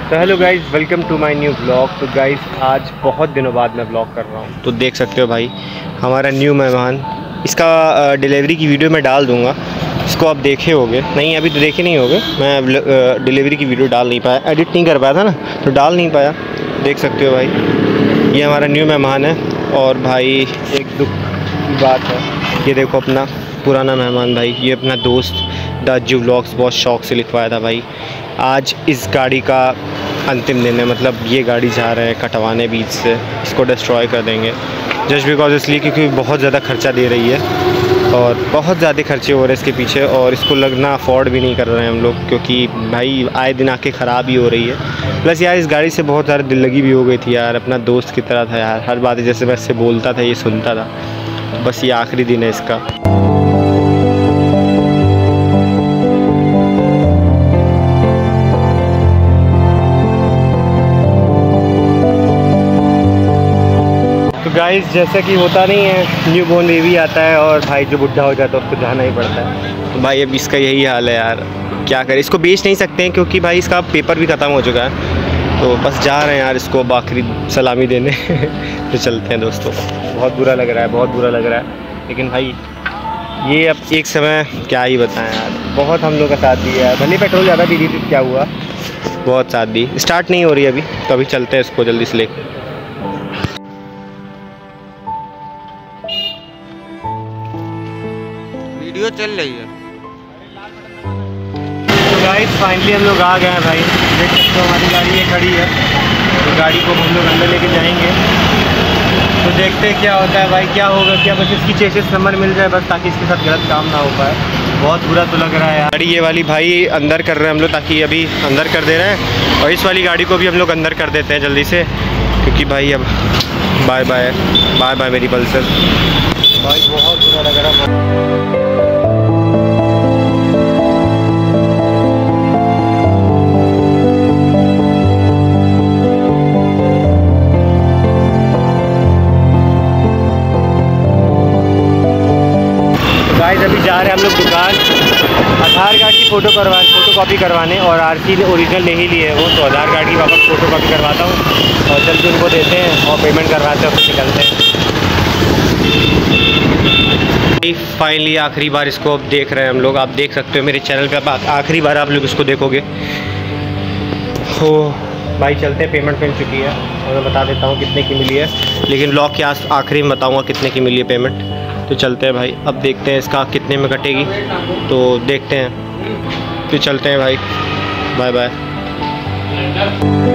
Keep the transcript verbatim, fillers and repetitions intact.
तो hello guys, welcome to my new blog. तो guys आज बहुत दिनों बाद मैं ब्लॉग कर रहा हूँ। तो देख सकते हो भाई हमारा न्यू मेहमान, इसका डिलीवरी की वीडियो मैं डाल दूँगा। इसको आप देखे होगे नहीं, अभी तो देखे नहीं होगे। मैं डिलीवरी की वीडियो डाल नहीं पाया, एडिट नहीं कर पाया था ना, तो डाल नहीं पाया। देख सकते हो भाई ये हमारा न्यू मेहमान है। और भाई एक दुख की बात है, ये देखो अपना पुराना मेहमान भाई, ये अपना दोस्त दाजू व्लॉग्स बहुत शौक से लिखवाया था भाई। आज इस गाड़ी का अंतिम दिन है, मतलब ये गाड़ी जा रहे हैं कटवाने बीच से, इसको डिस्ट्रॉय कर देंगे जस्ट बिकॉज इसलिए क्योंकि बहुत ज़्यादा खर्चा दे रही है और बहुत ज़्यादा खर्चे हो रहे हैं इसके पीछे, और इसको लगना अफोर्ड भी नहीं कर रहे हैं हम लोग, क्योंकि भाई आए दिन आके ख़राब ही हो रही है। प्लस यार इस गाड़ी से बहुत ज़्यादा दिल लगी भी हो गई थी यार, अपना दोस्त की तरह था यार, हर बात जैसे मैं इससे बोलता था ये सुनता था। बस ये आखिरी दिन है इसका। गाइस जैसा कि होता नहीं है, न्यू बॉर्न बेबी आता है और भाई जो बुढ़ा हो जाता है उसको जाना ही पड़ता है। तो भाई अब इसका यही हाल है यार, क्या करें। इसको बेच नहीं सकते हैं क्योंकि भाई इसका पेपर भी ख़त्म हो चुका है, तो बस जा रहे हैं यार इसको आखिरी सलामी देने। तो चलते हैं दोस्तों। बहुत बुरा लग रहा है, बहुत बुरा लग रहा है, लेकिन भाई ये अब एक समय क्या ही बताएं यार, बहुत हम लोग का साथ दिया है। भले पेट्रोल ज़्यादा दी थी, क्या हुआ, बहुत साथ दी। स्टार्ट नहीं हो रही अभी, तो अभी चलते हैं इसको जल्दी से लेकर। वीडियो चल रही है। तो गाइस फाइनली हम लोग आ गए हैं भाई, देख सकते हो हमारी गाड़ी ये खड़ी है। तो गाड़ी को हम लोग अंदर लेके जाएंगे, तो देखते हैं क्या होता है भाई, क्या होगा क्या। बस इसकी चेसिस नंबर मिल जाए बस, ताकि इसके साथ गलत काम ना हो पाए। बहुत बुरा तो लग रहा है यार। गाड़ी ये वाली भाई अंदर कर रहे हैं हम लोग, ताकि अभी अंदर कर दे रहे हैं, और इस वाली गाड़ी को भी हम लोग अंदर कर देते हैं जल्दी से, क्योंकि भाई अब बाय बाय बाय बाय मेरी पल्सर। भाई बहुत बुरा लग रहा है। गाइस अभी जा रहे हैं हम लोग दुकान, आधार कार्ड की फ़ोटो करवा फ़ोटो कॉपी करवाने, और आरसी ओरिजिनल नहीं लिए वो, तो आधार कार्ड की वापस फ़ोटो कॉपी करवाता हूँ और जल्दी उनको देते हैं और पेमेंट करवाते हैं, फिर निकलते हैं। फाइनली आखिरी बार इसको अब देख रहे हैं हम लोग। आप देख सकते हो मेरे चैनल पे, अब आखिरी बार आप लोग इसको देखोगे। तो भाई चलते हैं, पेमेंट मिल चुकी है और मैं बता देता हूँ कितने की मिली है, लेकिन ब्लॉग के आस आखिरी में बताऊँगा कितने की मिली है पेमेंट। तो चलते हैं भाई, अब देखते हैं इसका कितने में कटेगी, तो देखते हैं। फिर चलते हैं भाई, बाय बाय।